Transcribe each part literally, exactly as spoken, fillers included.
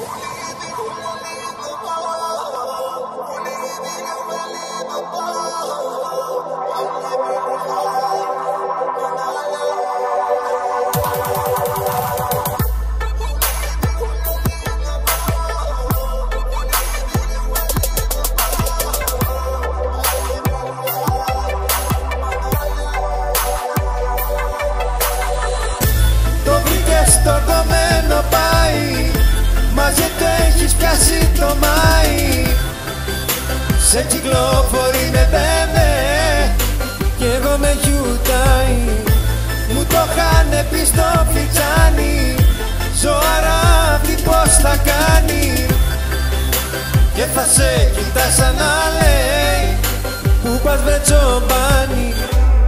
Στο κομμένο πάει, μαζεύτε έχεις πιάσει το Μάη. Σε κυκλοφορεί με μπέμε κι εγώ με Hyundai. Μου το είχανε πει στο φλιτζάνι, ζωάρα αυτή πως θα κάνει. Και θα σε κοιτά σαν να λέει, που πας βρε τσομπάνι.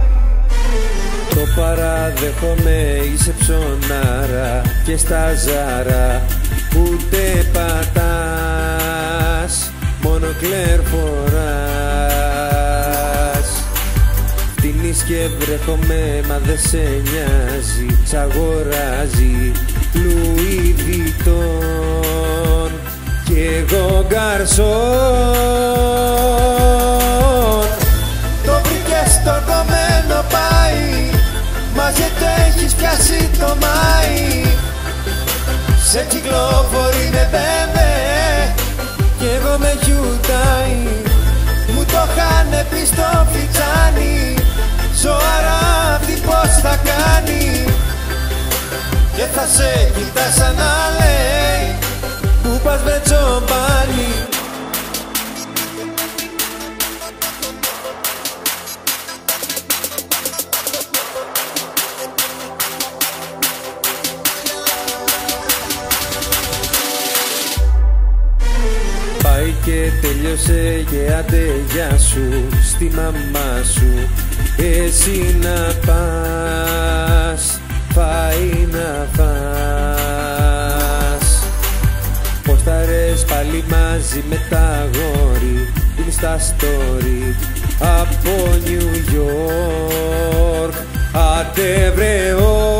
Το παραδέχομαι, είσαι ψωνάρα και στα Ζάρα ούτε πατάς, μόνο κλέρ φοράς. Φτύνεις και βρέχομαι, μα δε σε νοιάζει, σ' αγοράζει Λουί Βιτόν κι εγώ γκαρσόν. Το βρήκες στο κομμένο πάει, μαζεύτε έχεις πιάσει το Μάη. Σε κυκλοφορεί με μπέμε κι εγώ με Hyundai. Μου το είχανε πει στο φλιτζάνι, ζωάρα αυτή πως θα κάνει. Και θα σε κοιτά σαν να λέει, που πας βρε τσομπάνι. Πάει και τελειώσε και άντε γεια σου στη μαμά σου. Εσύ να πας, φάει να φας. Πως θα ρες πάλι μαζί με τα αγόρι, είναι στα story από Νιου Γιόρκ. Άντε βρε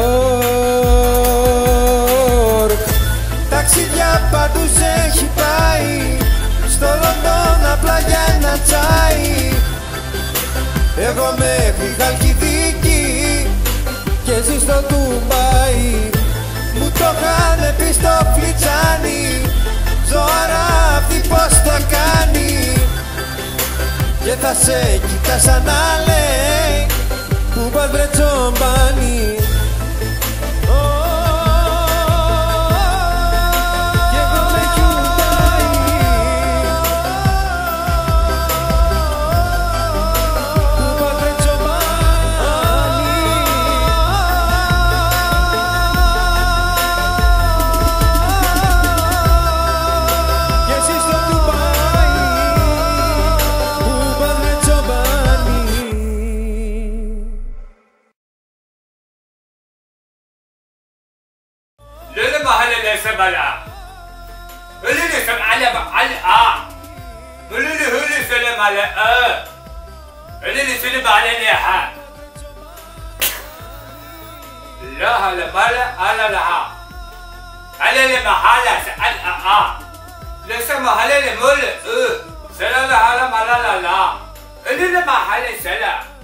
όρκ. Ταξίδια παντού σε έχει πάει, στο Λονδόν απλά για ένα τσάι. Εγώ μέχρι Χαλκιδική και ζει στο Ντουμπάι. Μου το είχανε πει στο φλιτζάνι, ζωάρα αυτή πως θα κάνει. Και θα σε κοιτά σαν να λέει, που πας βρε τσομπάνι. ليه محل ليس بلا اللي لسه على على اه اللي اللي هو اللي سلم على اه اللي اللي سلم على نيحة لا هلا مالا على لها على اللي محل سأل اه لسه محل اللي مول اه سلام على مالا لا لا اللي اللي محل سلام